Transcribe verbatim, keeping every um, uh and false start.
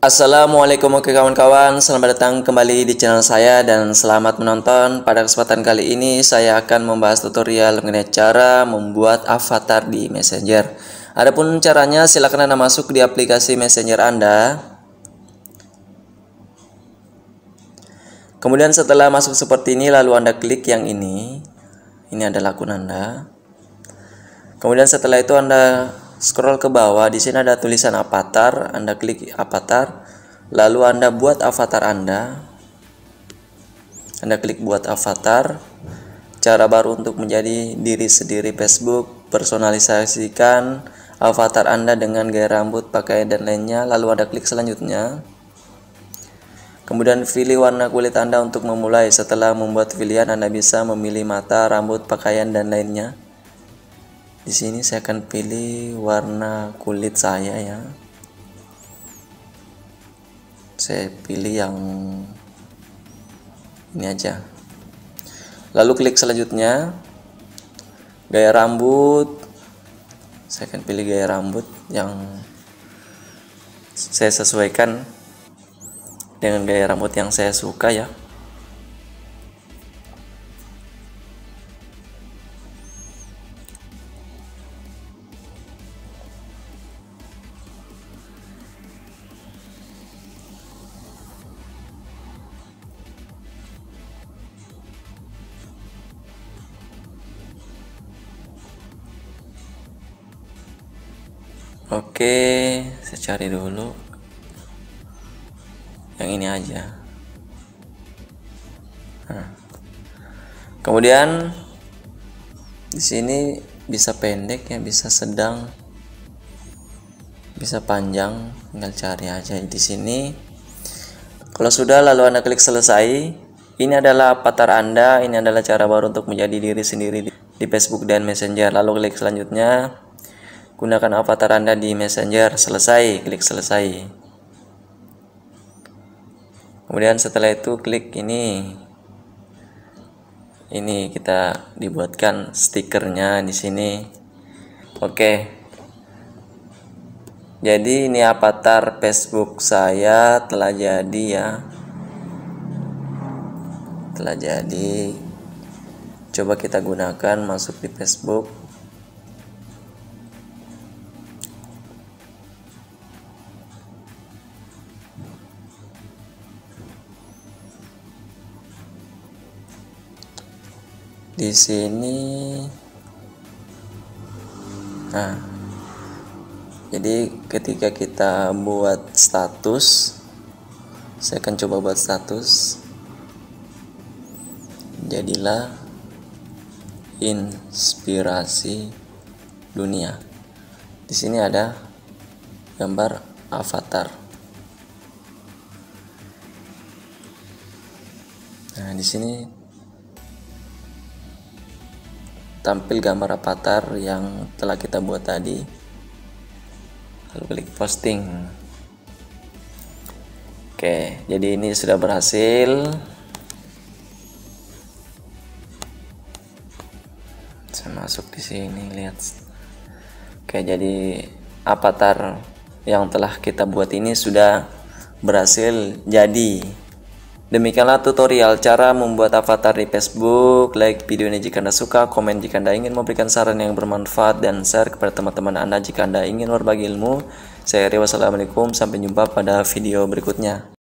Assalamualaikum oke kawan-kawan, selamat datang kembali di channel saya dan selamat menonton. Pada kesempatan kali ini saya akan membahas tutorial mengenai cara membuat avatar di Messenger. Adapun caranya, silakan Anda masuk di aplikasi Messenger Anda. Kemudian setelah masuk seperti ini, lalu Anda klik yang ini. Ini adalah akun Anda. Kemudian setelah itu Anda scroll ke bawah, di sini ada tulisan avatar, Anda klik avatar, lalu Anda buat avatar Anda. Anda klik buat avatar. Cara baru untuk menjadi diri sendiri Facebook, personalisasikan avatar Anda dengan gaya rambut, pakaian dan lainnya, lalu Anda klik selanjutnya. Kemudian pilih warna kulit Anda untuk memulai. Setelah membuat pilihan, Anda bisa memilih mata, rambut, pakaian dan lainnya. Di sini saya akan pilih warna kulit saya ya. Saya pilih yang ini aja. Lalu klik selanjutnya. Gaya rambut. Saya akan pilih gaya rambut yang saya sesuaikan dengan gaya rambut yang saya suka ya. Oke, saya cari dulu yang ini aja. Nah, kemudian di sini bisa pendek ya, bisa sedang, bisa panjang. Tinggal cari aja di sini. Kalau sudah, lalu Anda klik selesai. Ini adalah avatar Anda. Ini adalah cara baru untuk menjadi diri sendiri di Facebook dan Messenger. Lalu klik selanjutnya. Gunakan avatar Anda di Messenger. Selesai, klik selesai. Kemudian setelah itu klik ini. Ini kita dibuatkan stikernya di sini. Oke. Jadi ini avatar Facebook saya telah jadi ya. Telah jadi. Coba kita gunakan, masuk di Facebook. Di sini, nah, jadi ketika kita buat status, saya akan coba buat status, jadilah inspirasi dunia. Di sini ada gambar avatar. Nah, di sini tampil gambar avatar yang telah kita buat tadi. Lalu klik posting. Oke, jadi ini sudah berhasil. Saya masuk di sini, lihat. Oke, jadi avatar yang telah kita buat ini sudah berhasil jadi. Demikianlah tutorial cara membuat avatar di Facebook. Like video ini jika Anda suka, komen jika Anda ingin memberikan saran yang bermanfaat, dan share kepada teman-teman Anda jika Anda ingin berbagi ilmu. Saya Ria, wassalamualaikum, sampai jumpa pada video berikutnya.